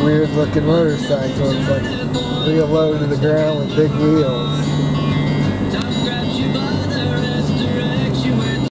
weird looking motorcycle. It's like real low to the ground with big wheels.